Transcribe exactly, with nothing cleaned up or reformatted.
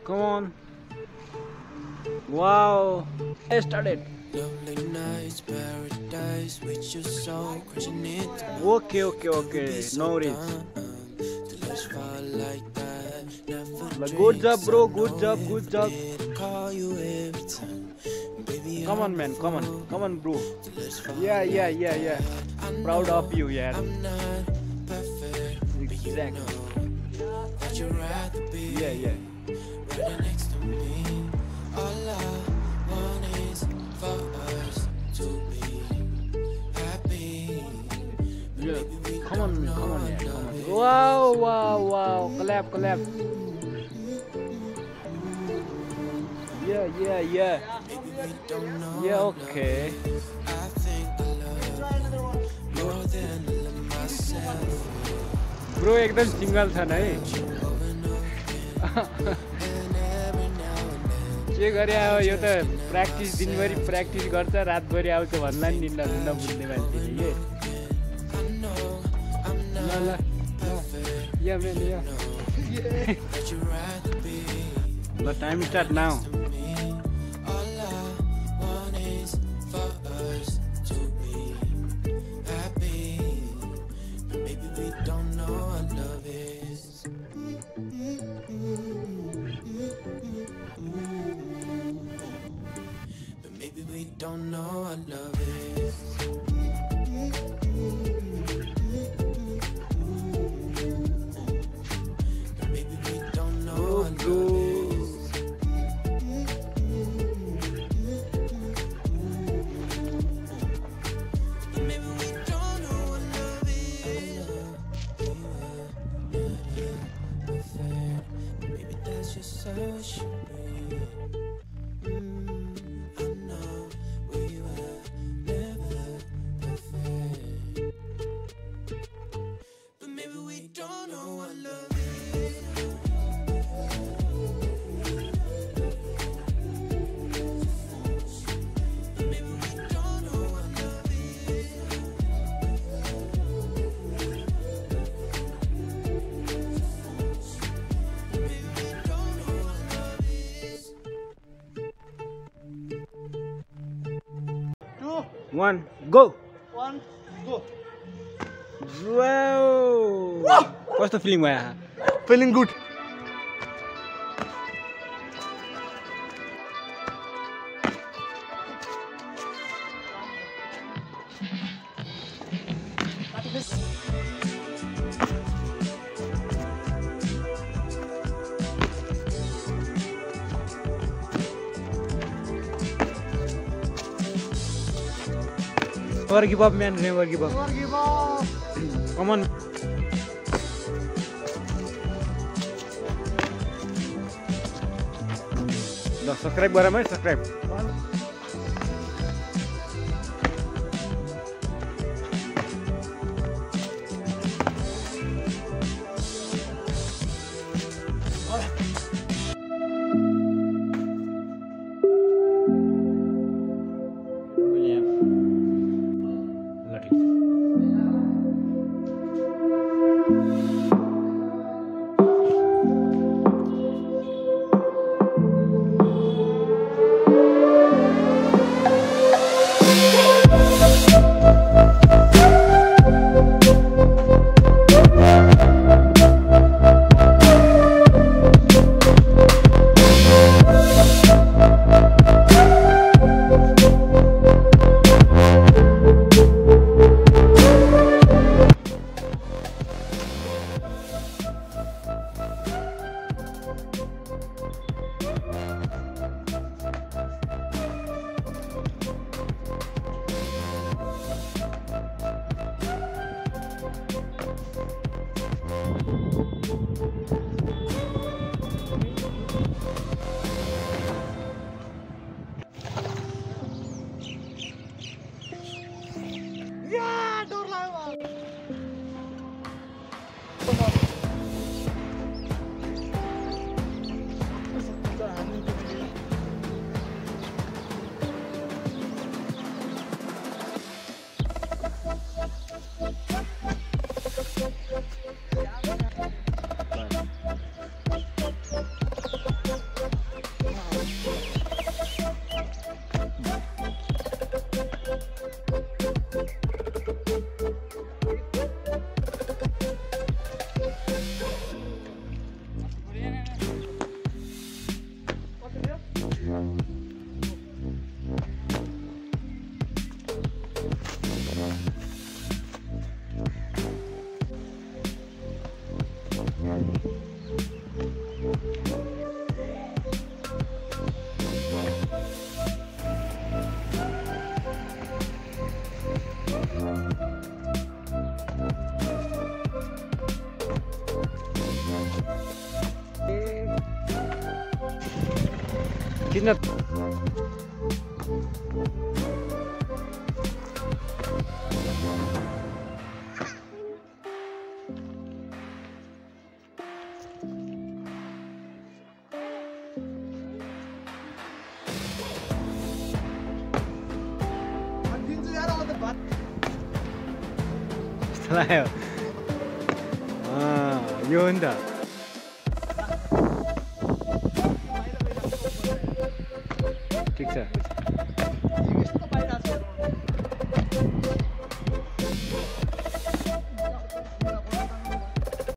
Come on. Wow. I started. Okay, okay, okay. No worries. Good job, bro. Good job, good job. Come on, man. Come on. Come on, bro. Yeah, yeah, yeah, yeah. Proud of you, yeah. Exactly. Yeah, yeah. Yeah. Come on, come on, yeah. Come on. Wow, wow, wow. Clap, clap. Yeah, yeah, yeah. Yeah, okay. Bro, एकदम single था नहीं के गरे आयो यो त practice दिनभरि practice गर्छ रातभरि आउँछ भन्ला नि निन्न निन्न बुझ्ने मान्छेले के ल ल या मेन या ल time start now Don't know what love is. But maybe we don't know what love is. But maybe we don't know what love is. Maybe that's just how it should be. One, go! One, go! Wow! What's the feeling, Maya? Feeling good. Never give up, man. Never give up. Never give up. Come on. The subscribe bara mai subscribe. किन लाग्यो यो हो नि त ठिक छ